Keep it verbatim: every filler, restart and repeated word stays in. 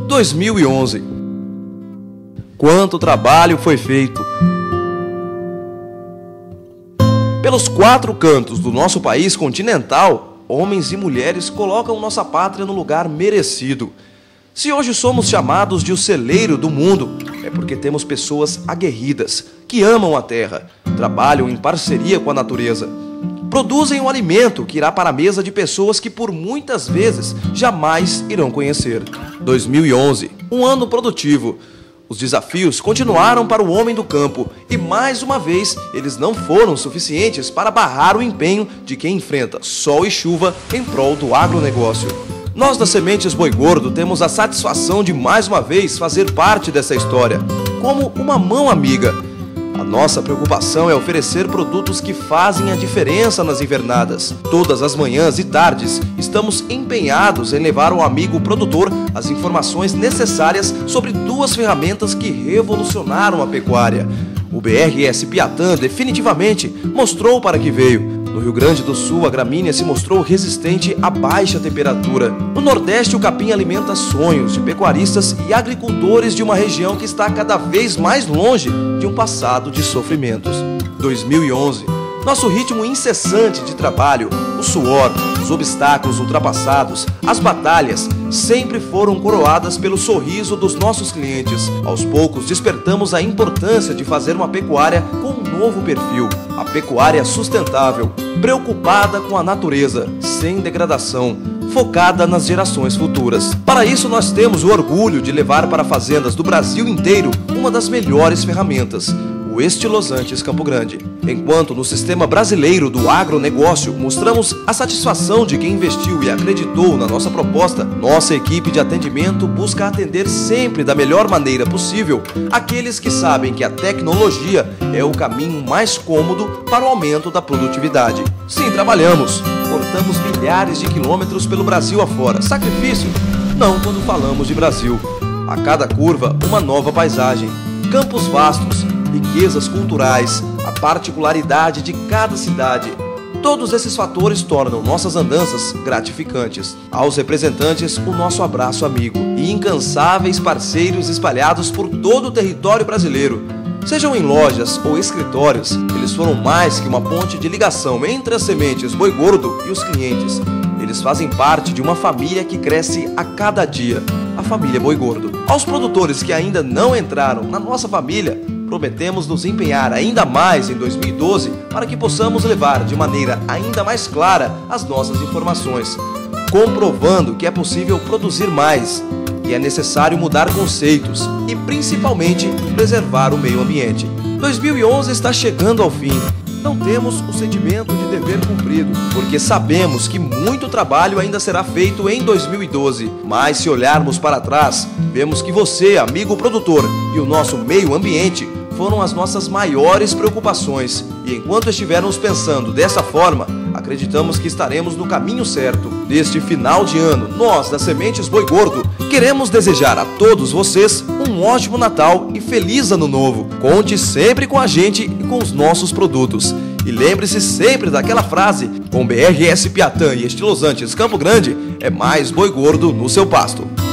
dois mil e onze. Quanto trabalho foi feito! Pelos quatro cantos do nosso país continental, homens e mulheres colocam nossa pátria no lugar merecido. Se hoje somos chamados de o celeiro do mundo, é porque temos pessoas aguerridas, que amam a terra, trabalham em parceria com a natureza. Produzem um alimento que irá para a mesa de pessoas que por muitas vezes jamais irão conhecer. dois mil e onze, um ano produtivo. Os desafios continuaram para o homem do campo e, mais uma vez, eles não foram suficientes para barrar o empenho de quem enfrenta sol e chuva em prol do agronegócio. Nós da Sementes Boi Gordo temos a satisfação de, mais uma vez, fazer parte dessa história, como uma mão amiga. A nossa preocupação é oferecer produtos que fazem a diferença nas invernadas. Todas as manhãs e tardes, estamos empenhados em levar ao amigo produtor as informações necessárias sobre duas ferramentas que revolucionaram a pecuária. O B R S Piatã definitivamente mostrou para que veio. No Rio Grande do Sul, a gramínea se mostrou resistente a baixa temperatura. No Nordeste, o capim alimenta sonhos de pecuaristas e agricultores de uma região que está cada vez mais longe de um passado de sofrimentos. dois mil e onze. Nosso ritmo incessante de trabalho, o suor, os obstáculos ultrapassados, as batalhas, sempre foram coroadas pelo sorriso dos nossos clientes. Aos poucos, despertamos a importância de fazer uma pecuária com um novo perfil. A pecuária sustentável, preocupada com a natureza, sem degradação, focada nas gerações futuras. Para isso, nós temos o orgulho de levar para fazendas do Brasil inteiro uma das melhores ferramentas, o Estilosantes Campo Grande. Enquanto no sistema brasileiro do agronegócio mostramos a satisfação de quem investiu e acreditou na nossa proposta, nossa equipe de atendimento busca atender sempre da melhor maneira possível aqueles que sabem que a tecnologia é o caminho mais cômodo para o aumento da produtividade. Sim, trabalhamos, cortamos milhares de quilômetros pelo Brasil afora. Sacrifício? Não quando falamos de Brasil. A cada curva, uma nova paisagem, campos vastos, riquezas culturais, a particularidade de cada cidade. Todos esses fatores tornam nossas andanças gratificantes. Aos representantes, o nosso abraço amigo e incansáveis parceiros espalhados por todo o território brasileiro. Sejam em lojas ou escritórios, eles foram mais que uma ponte de ligação entre as Sementes Boi Gordo e os clientes. Eles fazem parte de uma família que cresce a cada dia, a família Boi Gordo. Aos produtores que ainda não entraram na nossa família, prometemos nos empenhar ainda mais em dois mil e doze para que possamos levar de maneira ainda mais clara as nossas informações, comprovando que é possível produzir mais, que é necessário mudar conceitos e principalmente preservar o meio ambiente. dois mil e onze está chegando ao fim. Não temos o sentimento de dever cumprido, porque sabemos que muito trabalho ainda será feito em dois mil e doze. Mas se olharmos para trás, vemos que você, amigo produtor, e o nosso meio ambiente foram as nossas maiores preocupações. E enquanto estivermos pensando dessa forma, acreditamos que estaremos no caminho certo. Neste final de ano, nós da Sementes Boi Gordo queremos desejar a todos vocês um ótimo Natal e feliz Ano Novo. Conte sempre com a gente e com os nossos produtos. E lembre-se sempre daquela frase: com B R S Piatã e Estilosantes Campo Grande, é mais boi gordo no seu pasto.